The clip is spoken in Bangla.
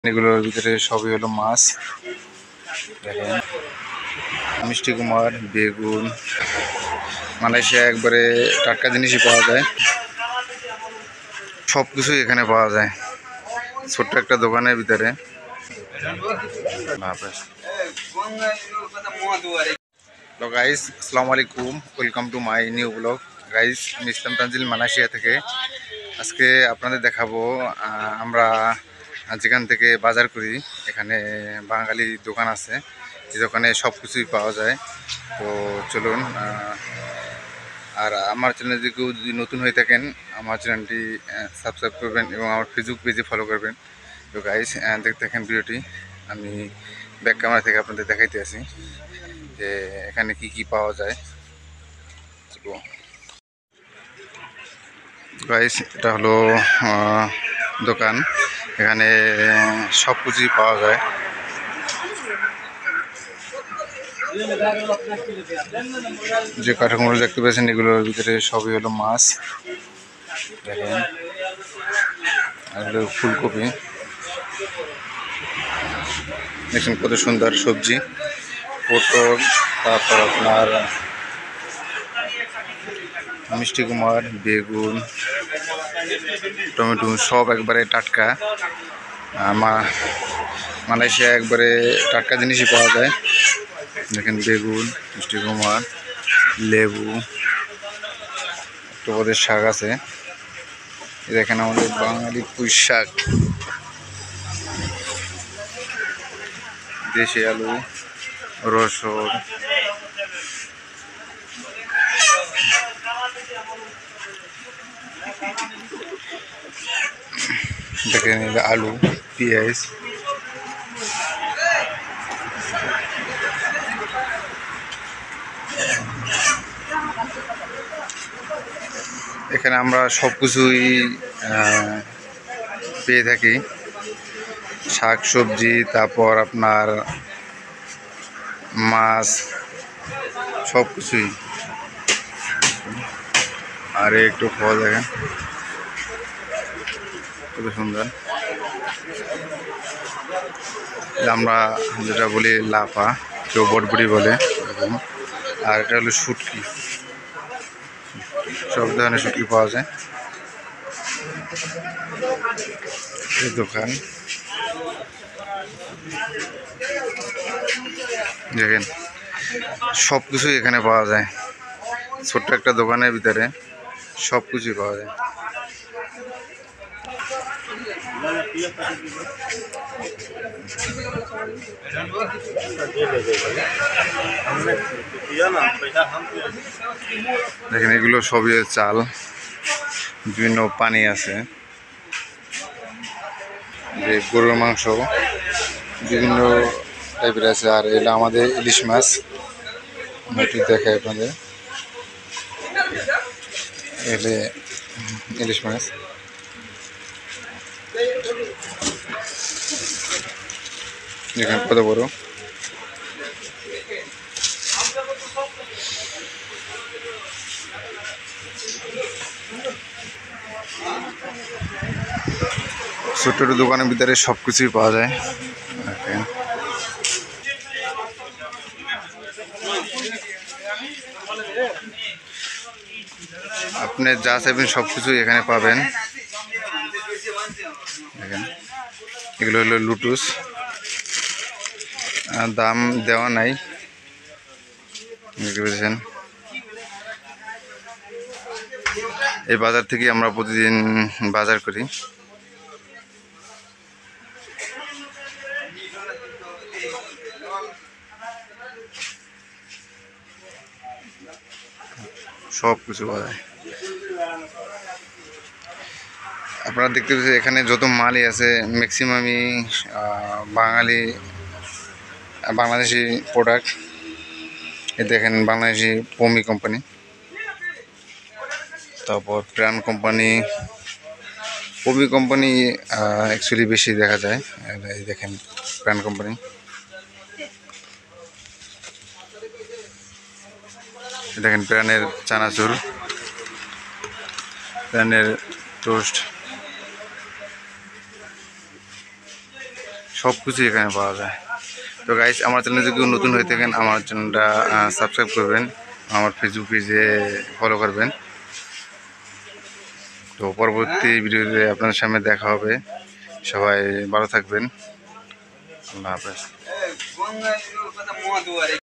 এগুলোর ভিতরে সবই হলো মাছ। দেখেন মিষ্টি কুমার, বেগুন, মালয়েশিয়া একবারে টাটকা জিনিসই পাওয়া যায়, সব কিছুই এখানে পাওয়া যায় ছোট্ট একটা দোকানের ভিতরে। তো গাইস, আসসালামু আলাইকুম, welcome to my new blog. Guys, আমি ইসলাম তানজিল মালয়েশিয়া থেকে। আজকে আপনাদের দেখাবো আমরা যেখান থেকে বাজার করি, এখানে বাঙালি দোকান আছে, এই দোকানে সব কিছুই পাওয়া যায়। তো চলুন, আর আমার চ্যানেল যদি কেউ যদি নতুন হয়ে থাকেন, আমার চ্যানেলটি সাবস্ক্রাইব করবেন এবং আমার ফেসবুক পেজে ফলো করবেন। তো গাইস, দেখতে থাকেন ভিডিওটি। আমি ব্যাক ক্যামেরা থেকে আপনাদের দেখাইতে আসি যে এখানে কি কি পাওয়া যায়। গাইস, এটা হলো দোকান, এখানে সব কিছুই পাওয়া যায়। যে কাঠামোগুলো দেখতে পাচ্ছেন, এগুলোর ভিতরে সবই হলো মাছ। দেখেন, আর হলো ফুলকপি, দেখুন কত সুন্দর সবজি, পটল, তারপর আপনার মিষ্টি কুমার, বেগুন, টমেটো, সব একবারে টাটকা। মালয়েশিয়া একবারে টাটকা জিনিসই পাওয়া যায়। দেখেন বেগুন, মিষ্টি কুমার, লেবু, একটু ওদের শাক আছে। দেখেন আমাদের বাঙালি পুঁই শাক, দেশি আলু, রসুন, দেখেন আলু, পেঁয়াজ, এখানে আমরা সব কিছুই পেয়ে থাকি, শাক সবজি, তারপর আপনার মাছ, সব কিছুই। আর একটু ফল দেখেন কত সুন্দর, আমরা যেটা বলি লাফা, কেউ বটবড়ি বলে এরকম। আর এটা হলো শুটকি, সব ধরনের শুটকি পাওয়া যায় এই দোকান। দেখেন সব কিছুই এখানে পাওয়া যায়, ছোট্ট একটা দোকানের ভিতরে সব কিছুই পাওয়া যায়। দেখেন এগুলো সবই চাল, বিভিন্ন পানি আছে, যে গরুর মাংস বিভিন্ন টাইপের আছে। আর এটা আমাদের ইলিশ মাছ, একটু দেখাই আপনাদের, এলে ইলিশ মাছ। দেখেন কত বড়, ছোট্ট দোকানের ভিতরে সব কিছুই পাওয়া যায়। আপনি যা চাইবেন সব কিছুই এখানে পাবেন। দেখেন এগুলো হলো লুটুস, দাম দেওয়া নাই, বুঝতে পেরেছেন। এই বাজার থেকে আমরা প্রতিদিন বাজার করি। সব কিছু পাওয়া যায়। আপনারা দেখতে পাচ্ছেন এখানে যত মালই আছে ম্যাক্সিমামই বাংলাদেশি প্রোডাক্ট। এই দেখেন বাংলাদেশি পমি কোম্পানি, তারপর প্রাণ কোম্পানি, পমি কোম্পানি অ্যাকচুয়ালি বেশি দেখা যায়। এই দেখেন প্রাণ কোম্পানি, দেখেন প্রাণের চানাচুর, প্রাণের টোস্ট, সব কিছু এখানে পাওয়া যায়। তো গাইস, আমার চ্যানেলে যদি কেউ নতুন হয়ে থাকেন আমার চ্যানেলটা সাবস্ক্রাইব করবেন, আমার ফেসবুক পেজে ফলো করবেন। তো পরবর্তী ভিডিওতে আপনাদের সামনে দেখা হবে। সবাই ভালো থাকবেন। আল্লাহ হাফেজ।